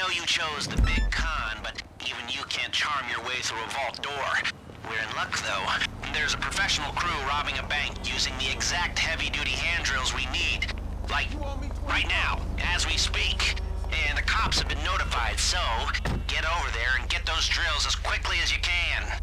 know you chose the big con, but even you can't charm your way through a vault door. We're in luck, though. There's a professional crew robbing a bank using the exact heavy-duty hand drills we need. Like, right now, as we speak. And the cops have been notified, so get over there and get those drills as quickly as you can.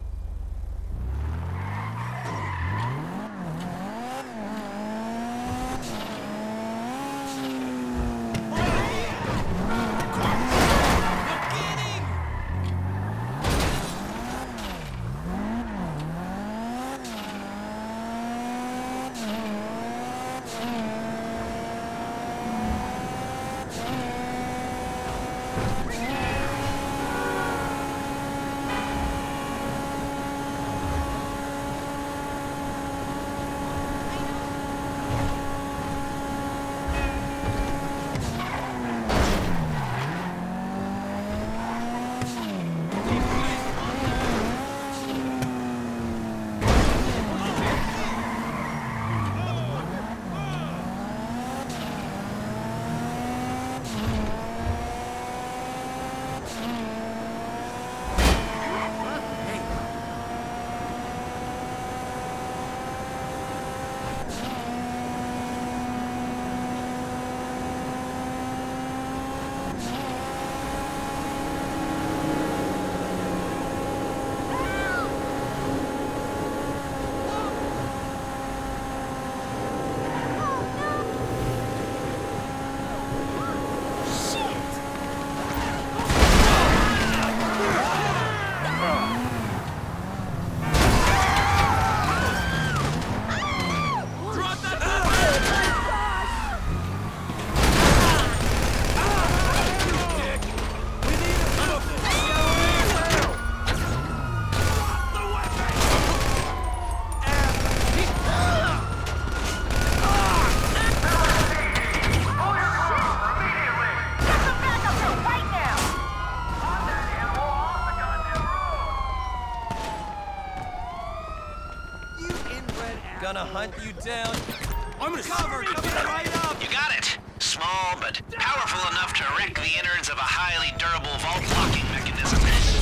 Gonna hunt you down. I'm gonna cover right up. You got it. Small, but powerful enough to wreck the innards of a highly durable vault locking mechanism.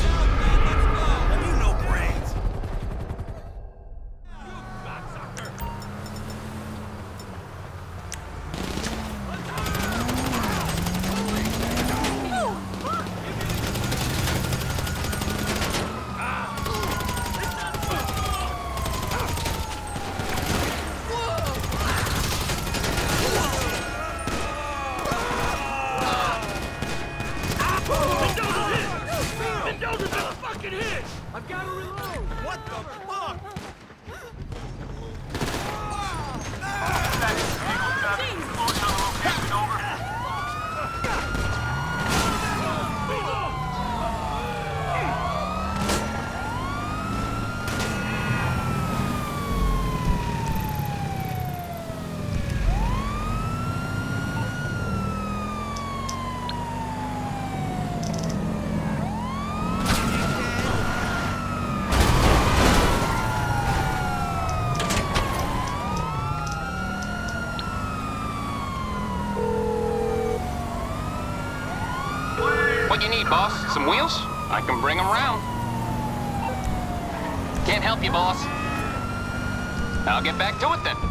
You know brains. I've got to reload. What the fuck? What you need, boss? Some wheels? I can bring them around. Can't help you, boss. I'll get back to it then.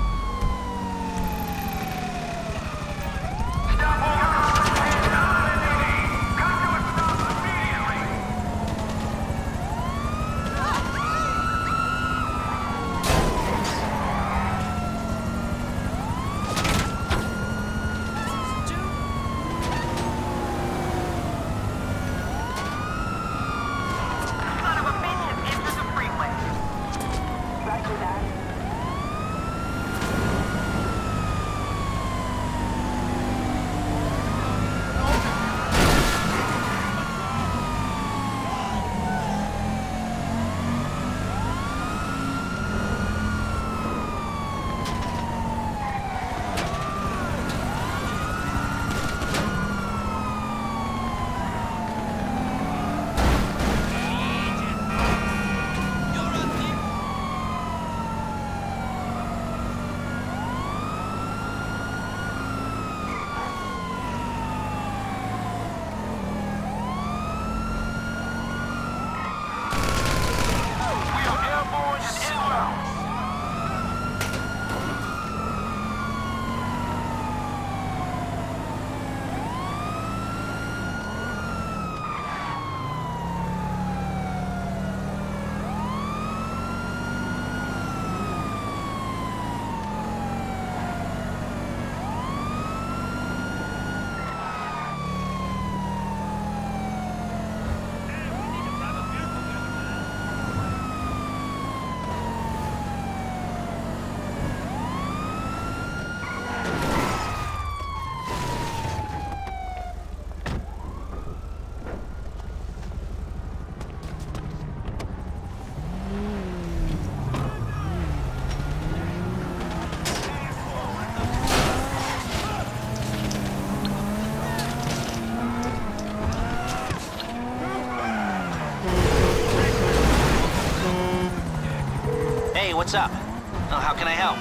what's up? Oh, how can I help?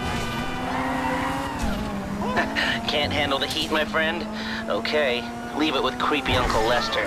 Can't handle the heat, my friend? Okay, leave it with creepy Uncle Lester.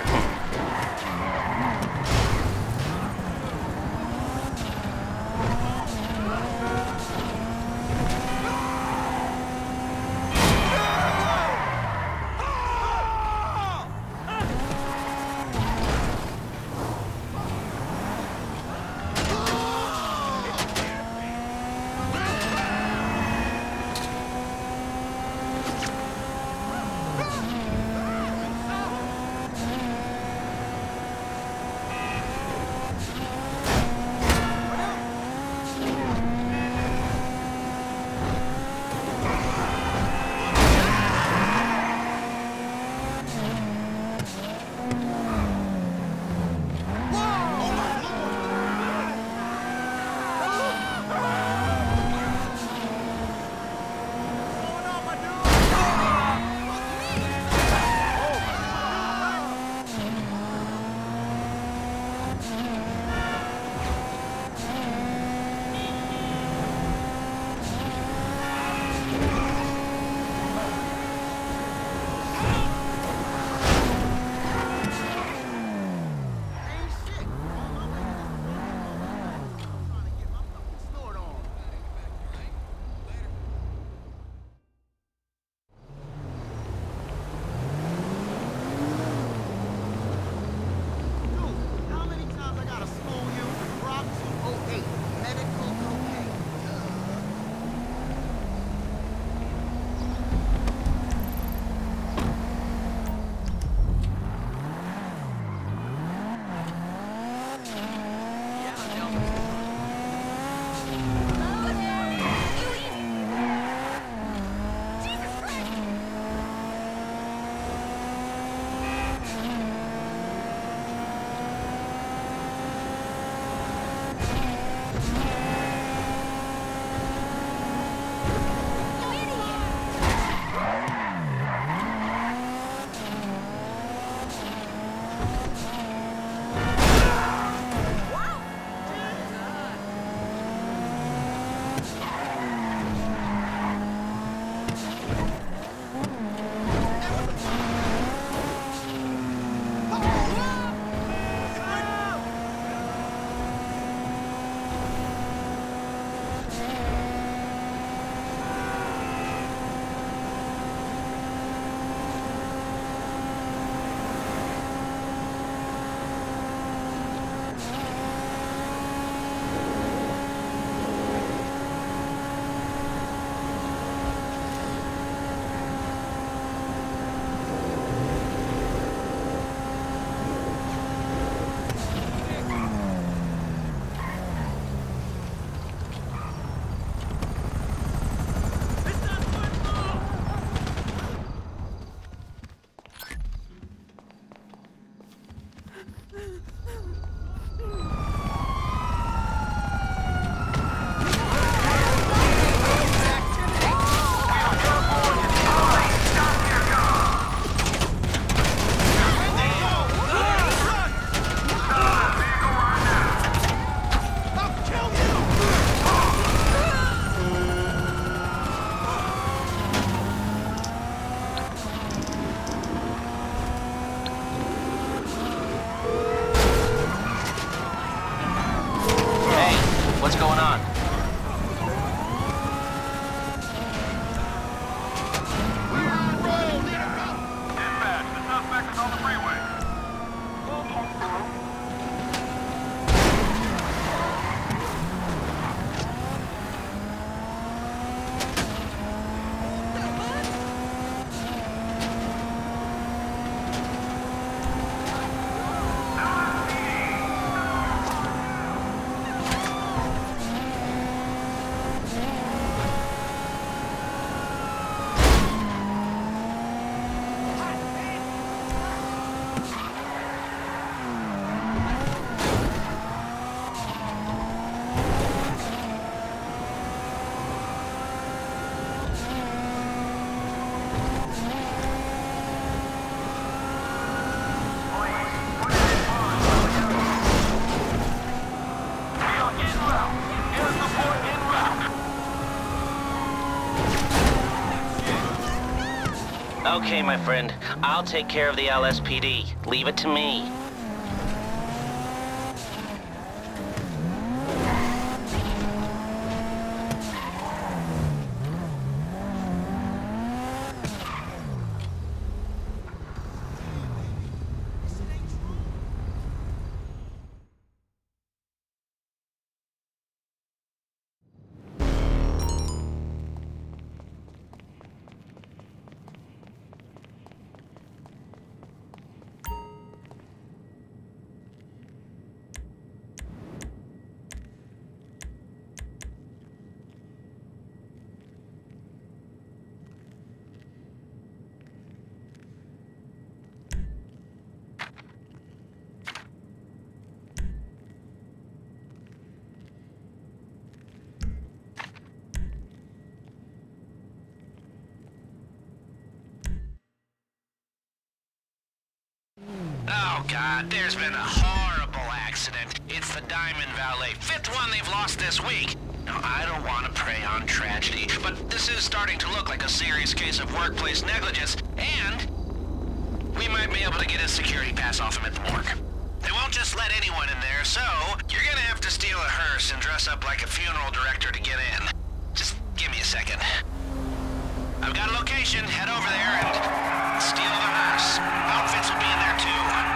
Okay, my friend. I'll take care of the LSPD. Leave it to me. Oh, God, there's been a horrible accident. It's the Diamond Valet. 5th one they've lost this week. Now, I don't want to prey on tragedy, but this is starting to look like a serious case of workplace negligence, and we might be able to get a security pass off him at the morgue. They won't just let anyone in there, so you're gonna have to steal a hearse and dress up like a funeral director to get in. Just give me a second. I've got a location. Head over there and steal the hearse. Outfits will be in there, too.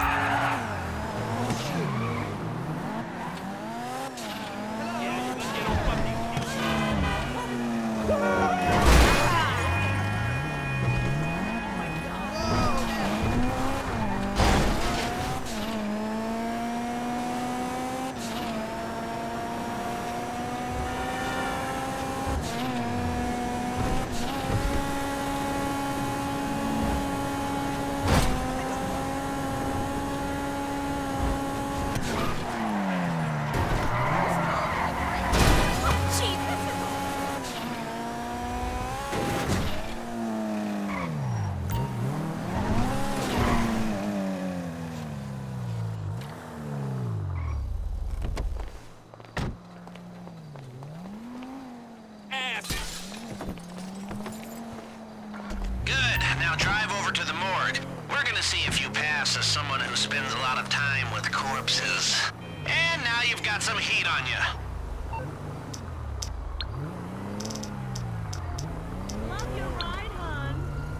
Now drive over to the morgue. We're gonna see if you pass as someone who spends a lot of time with corpses. And now you've got some heat on you. Love your ride, hon.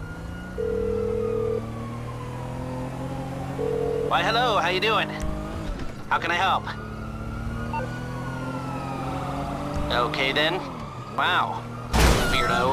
Why, hello, how you doing? How can I help? Okay, then. Wow. Weirdo.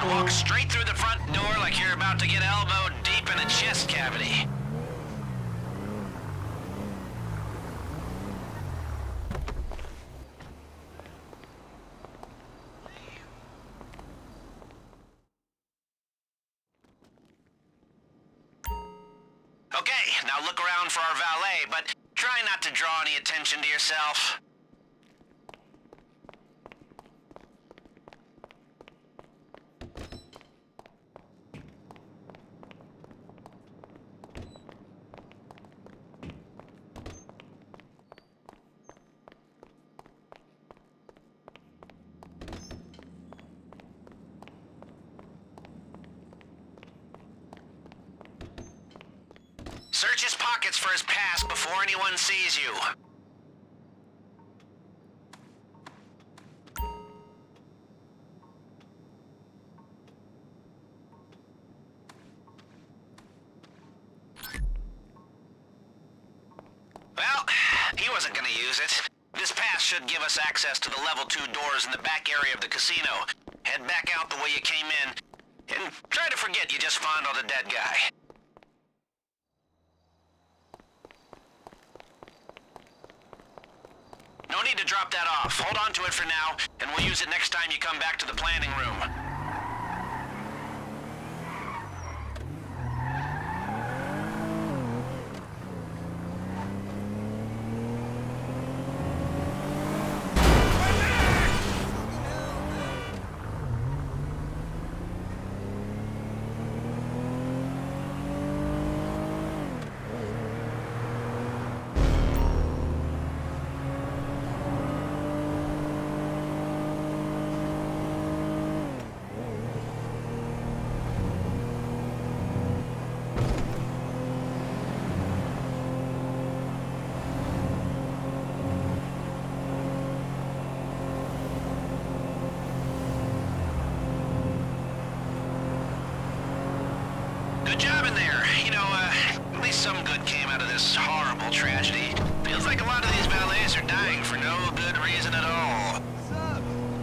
Walk straight through the front door like you're about to get elbowed deep in a chest cavity. Okay, now look around for our valet, but try not to draw any attention to yourself. Search his pockets for his pass before anyone sees you. Well, he wasn't gonna use it. This pass should give us access to the level 2 doors in the back area of the casino. Head back out the way you came in, and try to forget you just fondled a dead guy. No need to drop that off. Hold on to it for now, and we'll use it next time you come back to the planning room. Good job in there. You know, at least some good came out of this horrible tragedy. Feels like a lot of these valets are dying for no good reason at all. What's up?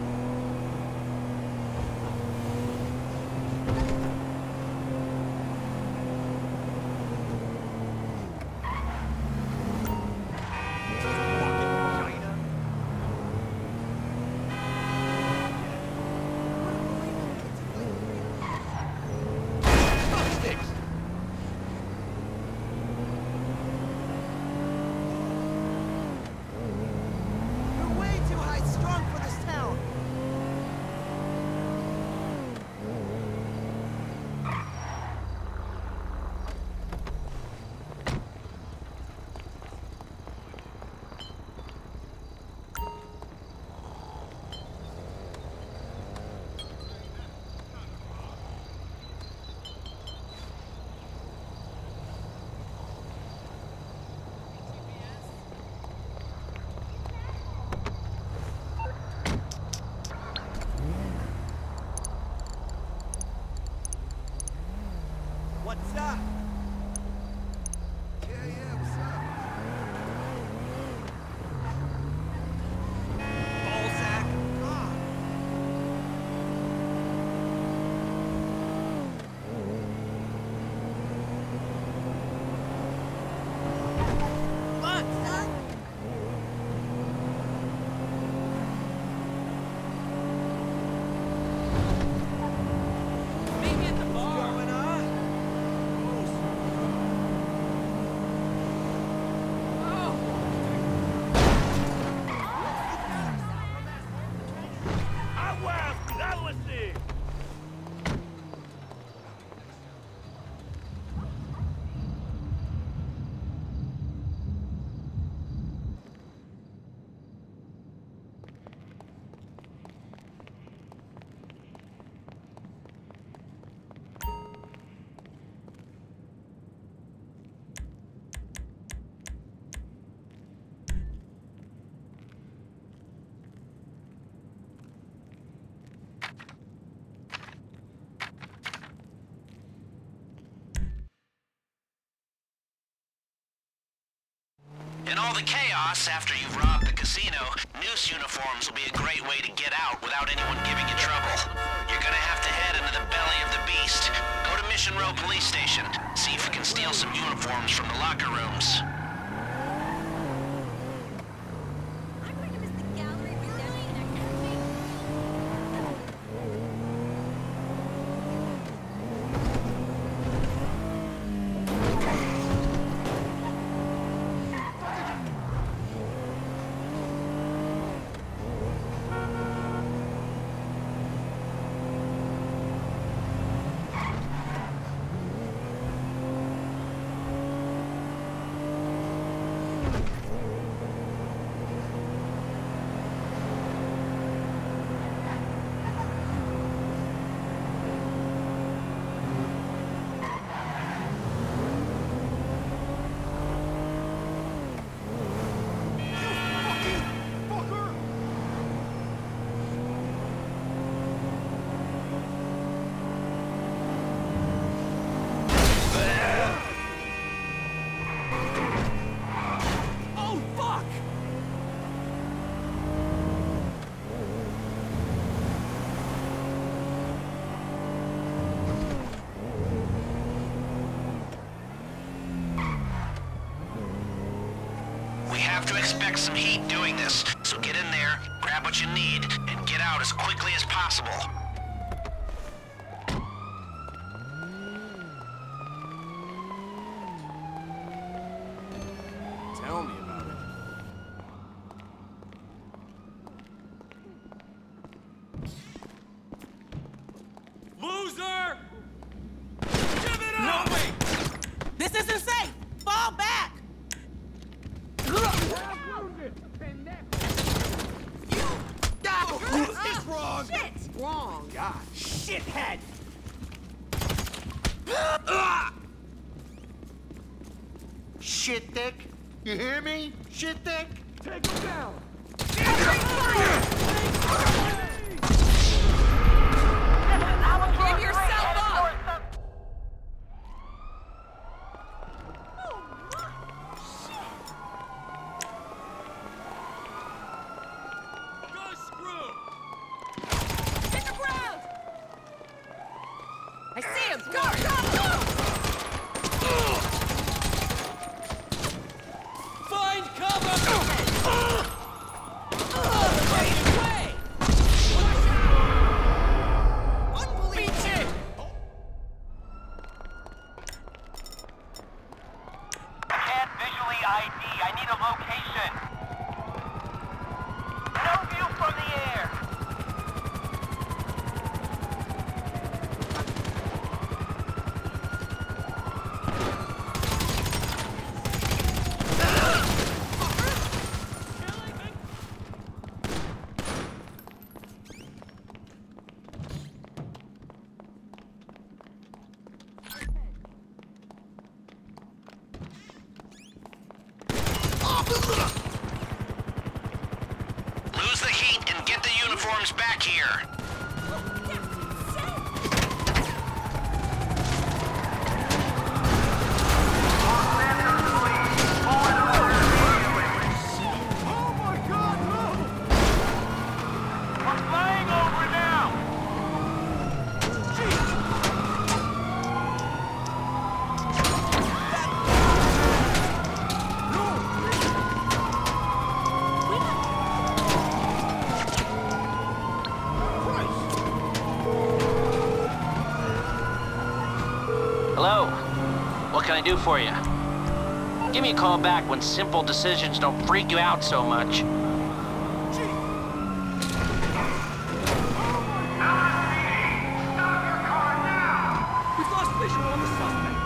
Fucking China. Sticks. You're way too high-strung for this town. What's up? Yeah, what's up? Ballsack. God. Look, son. Meet me at the bar. What's going on? Aguas, cuidado este. In all the chaos after you've robbed the casino, noose uniforms will be a great way to get out without anyone giving you trouble. You're gonna have to head into the Central Police Station. See if we can steal some uniforms from the locker rooms. I'm going to miss the gallery redemption activity. Oh, fuck! We have to expect some heat doing this, so get in there, grab what you need, and get out as quickly as possible. Tell me about it. Loser! Give it up! No, wait! This isn't safe! Fall back! It's wrong! Shit! Wrong. God, shithead! Shit dick. You hear me? Shit dick. Take him down! Give yourself up! Go screw! Hit the ground! I see him! Go, go, go! Find cover! Unbelievable! Can't visually ID. I need a location. No view from the air. Lose the heat and get the uniforms back here. Oh my god, no! We're flying over now. Hello? What can I do for you? Give me a call back when simple decisions don't freak you out so much. We've lost visual on the suspect!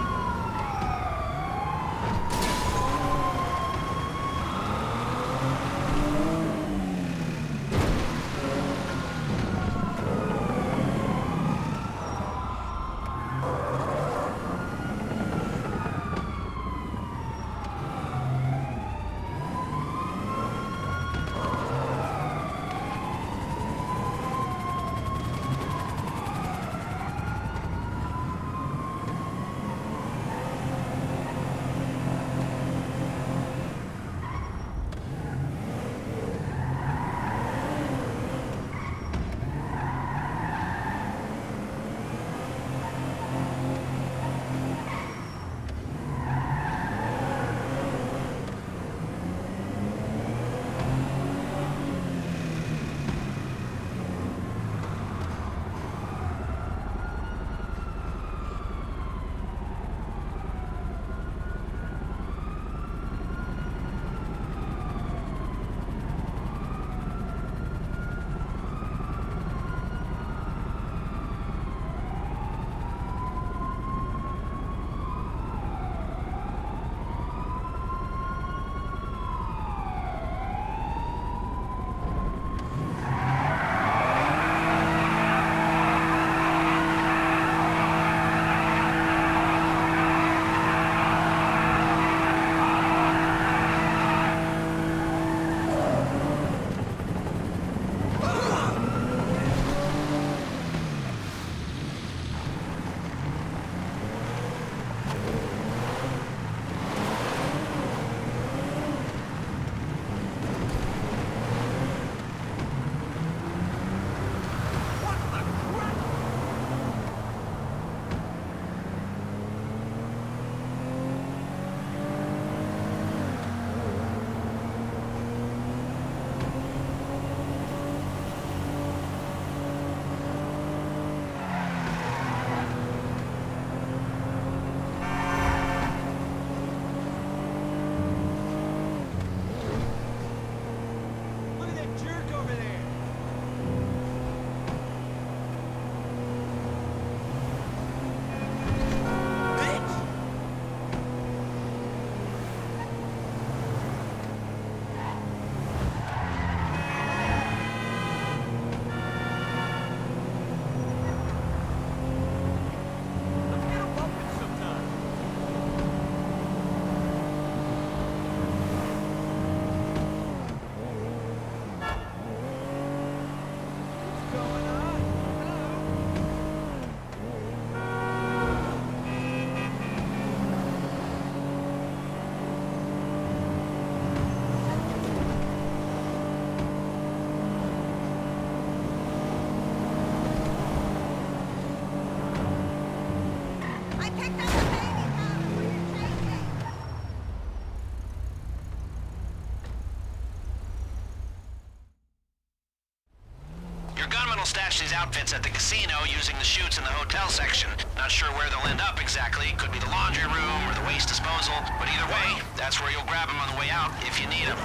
stash these outfits at the casino using the chutes in the hotel section. Not sure where they'll end up exactly. Could be the laundry room or the waste disposal. But either way, that's where you'll grab them on the way out if you need them.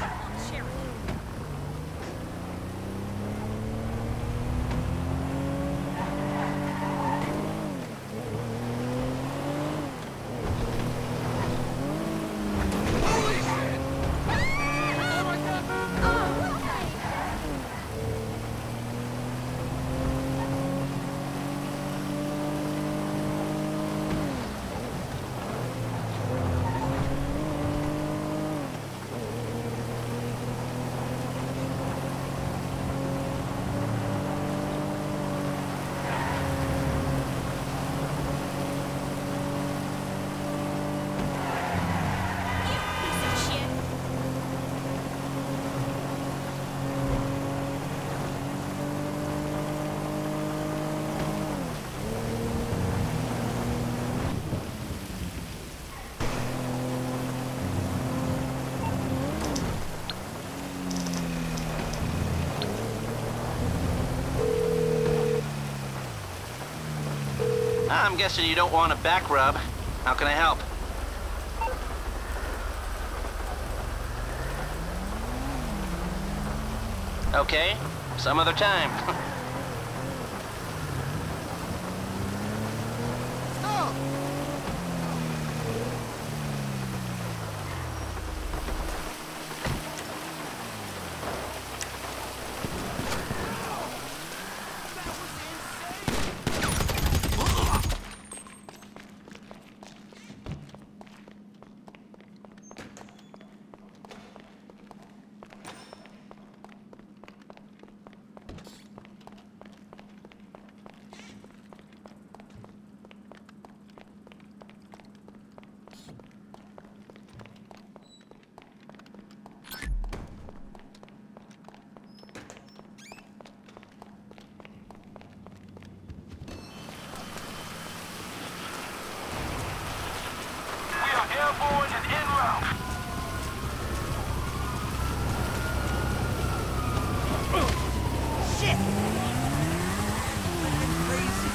I'm guessing you don't want a back rub. How can I help? Okay, some other time. Airborne and en route. Shit! Crazy.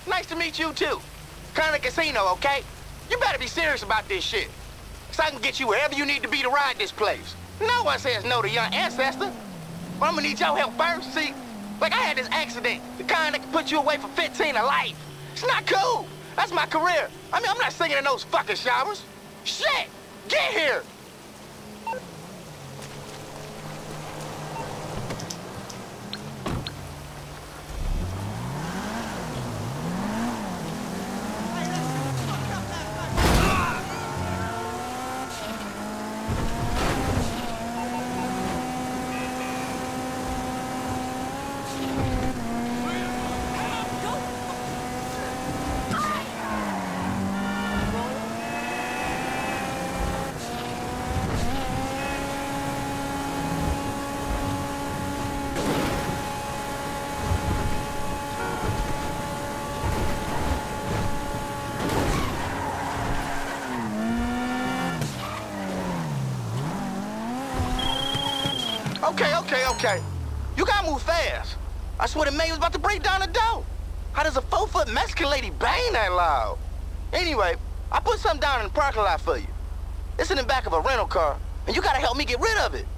Nice to meet you, too. Kind of casino, okay? You better be serious about this shit. So I can get you wherever you need to be to ride this place. No one says no to your ancestor. Well, I'm gonna need your help first, see? Like, I had this accident, the kind that can put you away for 15 of life. It's not cool. That's my career. I mean, I'm not singing in those fucking showers. Shit! Get here! Okay. You gotta move fast. I swear the man was about to break down the door. How does a 4-foot Mexican lady bang that loud? Anyway, I put something down in the parking lot for you. It's in the back of a rental car, and you gotta help me get rid of it.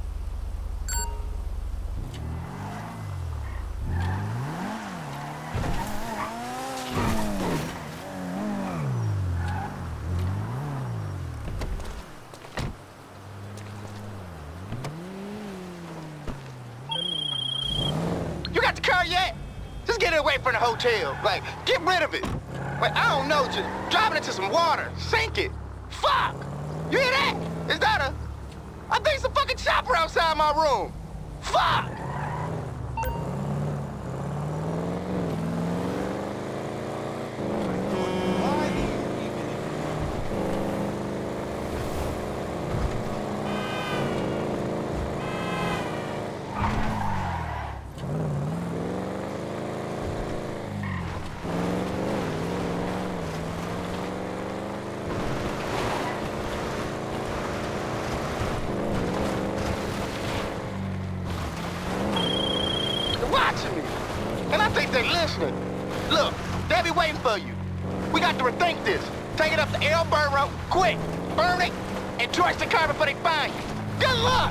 Away from the hotel. Like, get rid of it. Like, I don't know, just drop it into some water. Sink it. Fuck! You hear that? Is that a... I think it's a fucking chopper outside my room. Fuck! And I think they're listening. Look, they'll be waiting for you. We got to rethink this. Take it up to El Burro, quick. Burn it, and torch the car before they find you. Good luck!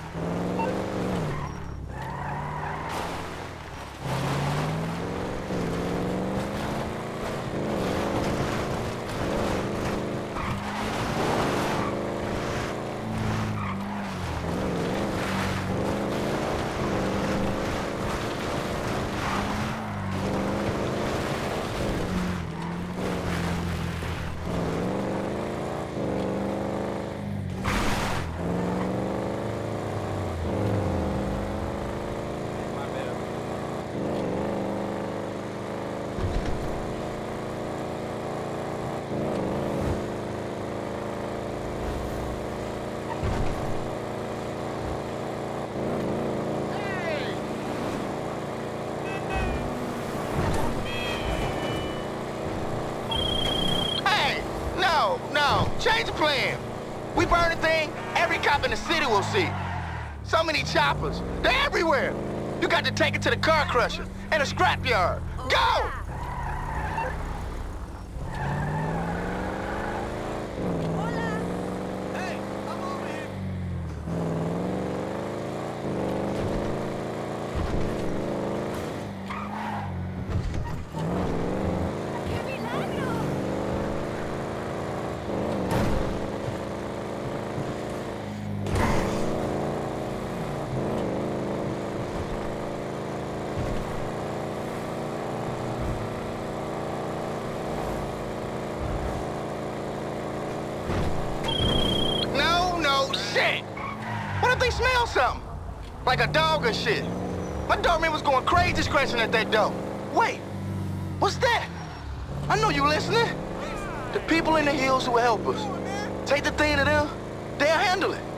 No, change the plan. We burn the thing, every cop in the city will see. So many choppers, they're everywhere. You got to take it to the car crusher and a scrapyard. Go! Shit! What if they smell something? Like a dog or shit? My doorman was going crazy scratching at that door. Wait, what's that? I know you listening. The people in the hills who will help us. Take the thing to them, they'll handle it.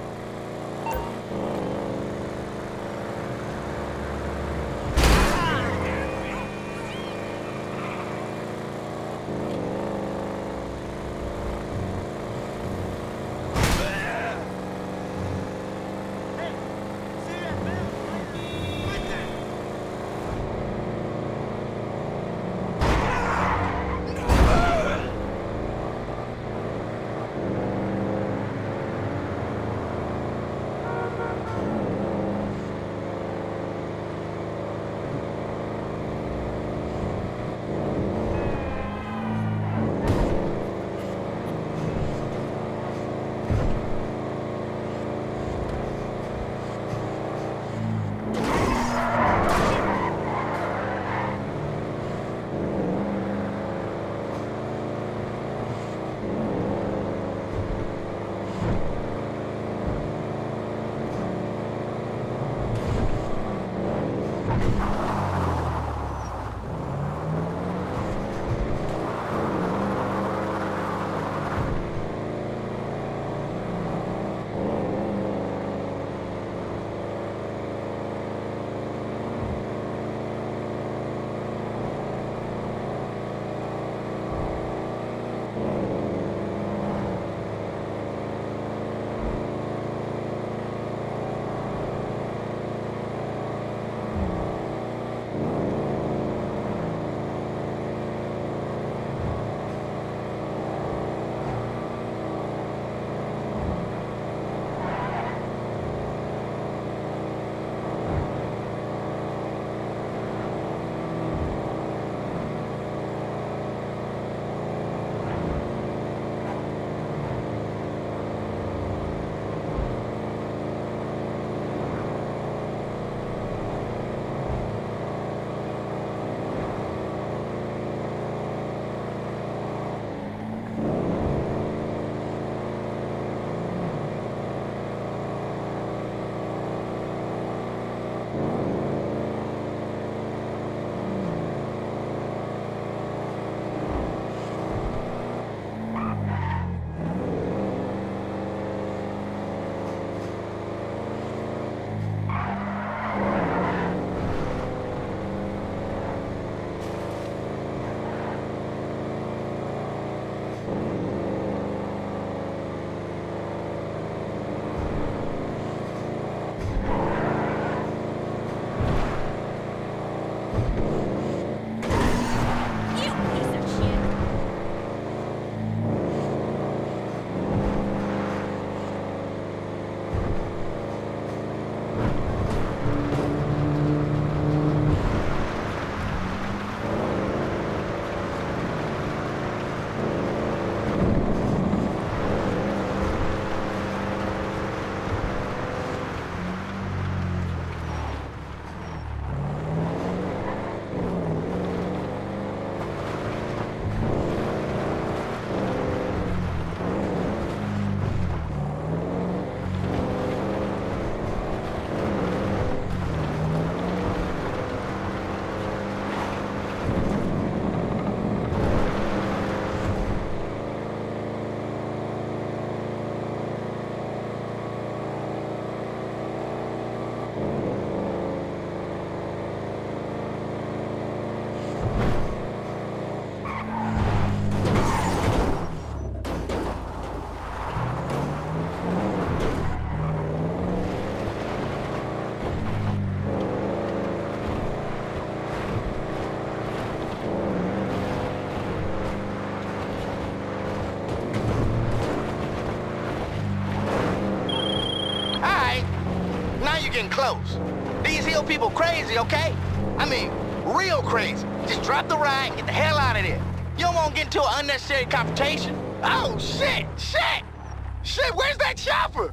Getting close. These hill people crazy, okay? I mean, real crazy. Just drop the ride and get the hell out of there. You don't want to get into an unnecessary confrontation. Oh, shit! Shit! Shit, where's that chopper?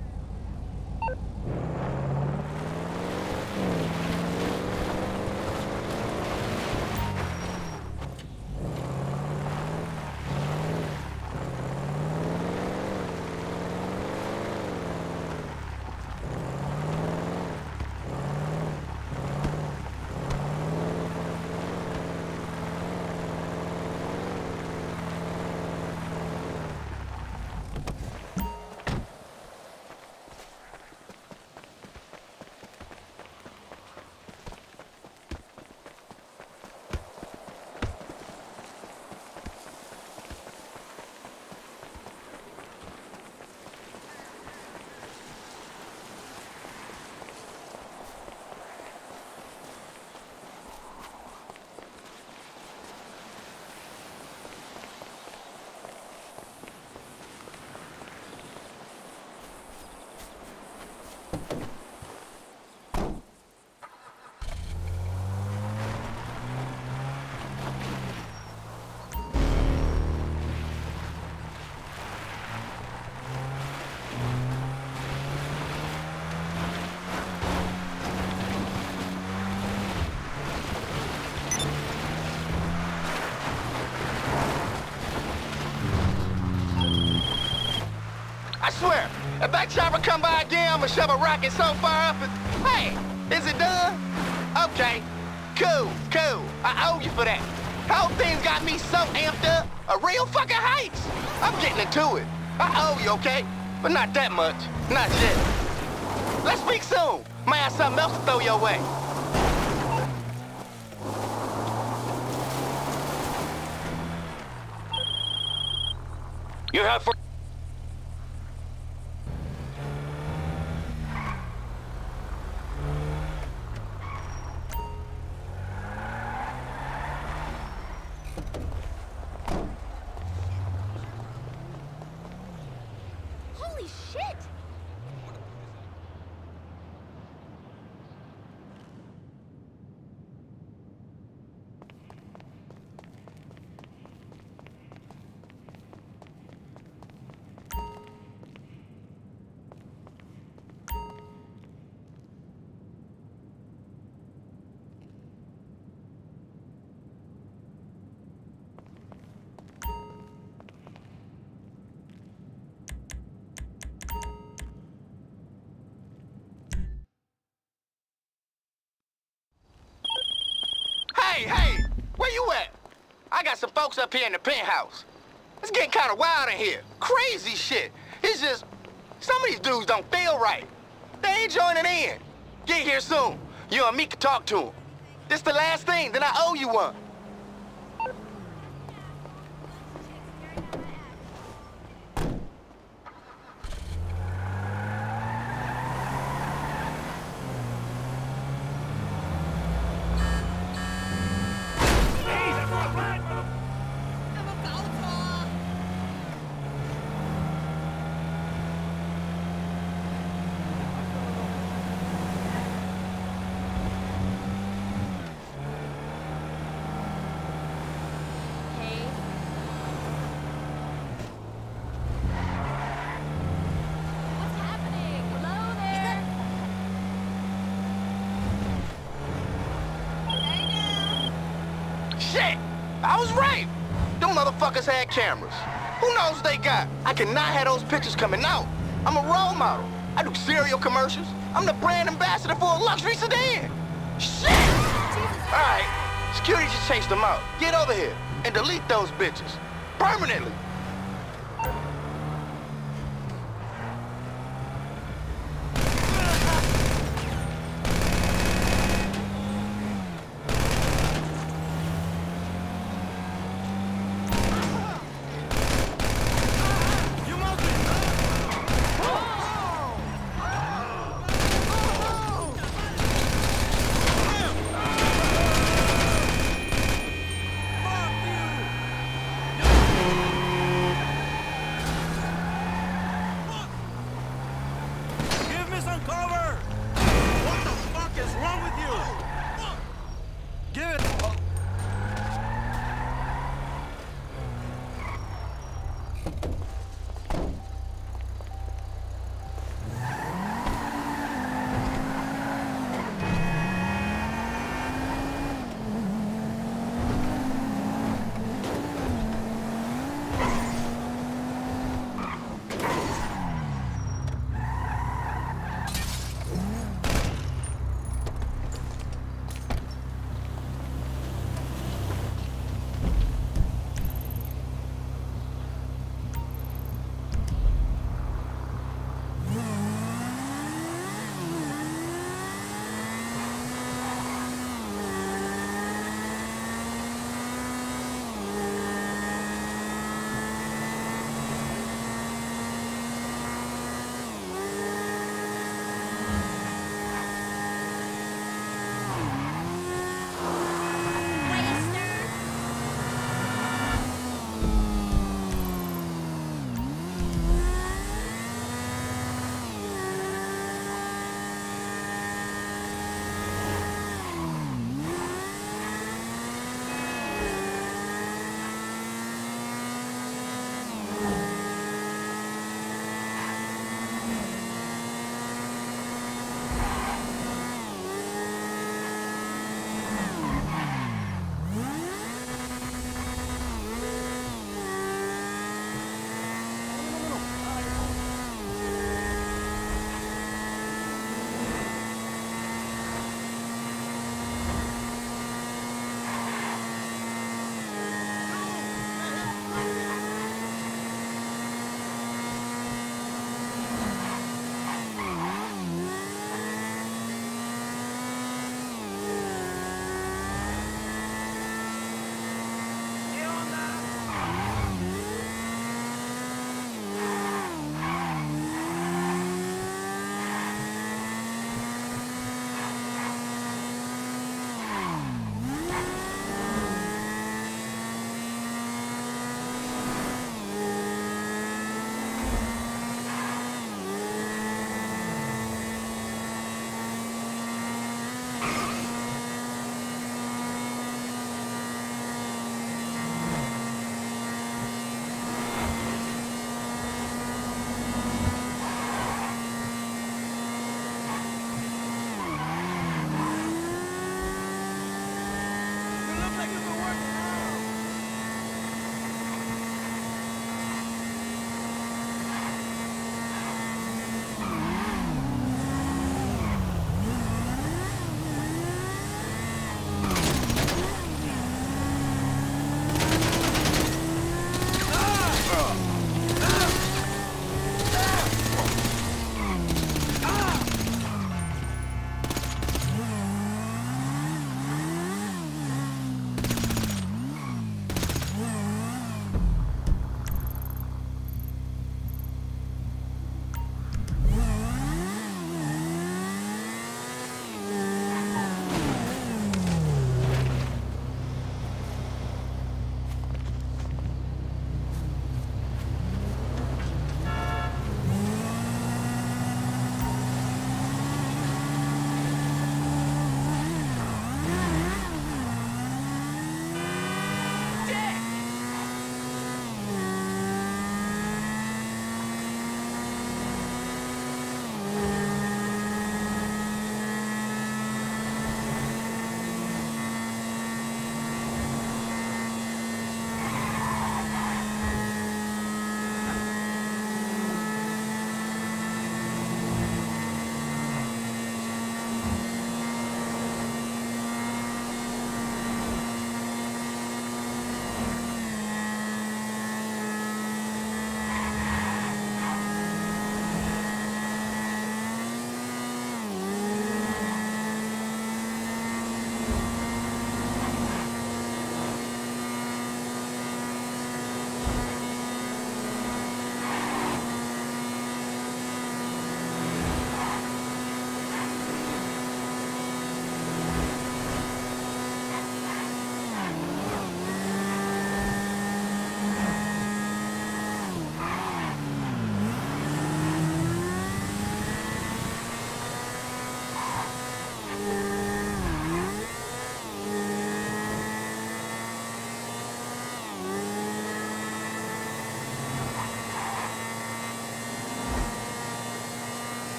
I swear, if that chopper come by again, I'ma shove a rocket so far up and... Hey, is it done? Okay, Cool, cool. I owe you for that. Whole thing's got me so amped up. A real fucking heights. I'm getting into it. I owe you, okay? But not that much. Not yet. Let's speak soon. Might have something else to throw your way. You have for... Holy shit! Hey, where you at? I got some folks up here in the penthouse. It's getting kind of wild in here. Crazy shit. It's just, some of these dudes don't feel right. They ain't joining in. Get here soon. You and me can talk to them. This the last thing, then I owe you one. Shit! I was right! Them motherfuckers had cameras. Who knows what they got? I cannot have those pictures coming out. I'm a role model. I do cereal commercials. I'm the brand ambassador for a luxury sedan. Shit! Alright, security just chased them out. Get over here and delete those bitches. Permanently.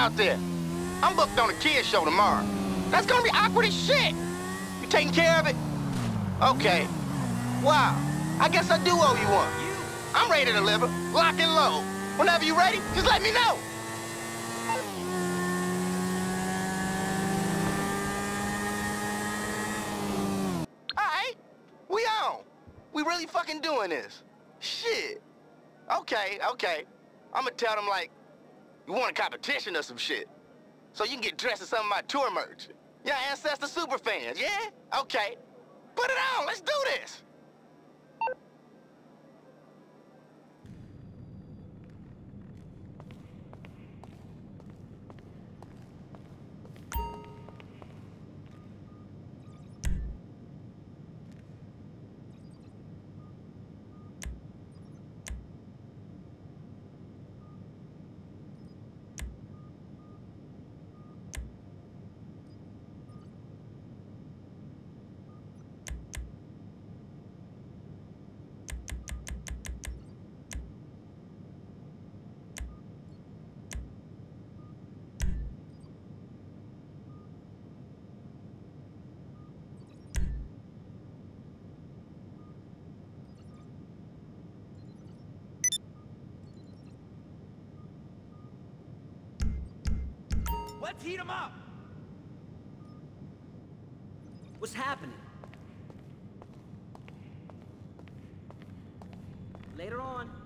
out there? I'm booked on a kids show tomorrow. That's gonna be awkward as shit. You taking care of it? Okay. Wow. I guess I do owe you one. I'm ready to deliver, lock and load. Whenever you're ready, just let me know. All right, we on. We really fucking doing this. Shit. Okay. I'm gonna tell them, like, you want a competition or some shit. So you can get dressed in some of my tour merch. Yeah, Ancestor super fans, yeah? Okay. Put it on, let's do this. Let's heat him up! What's happening? Later on.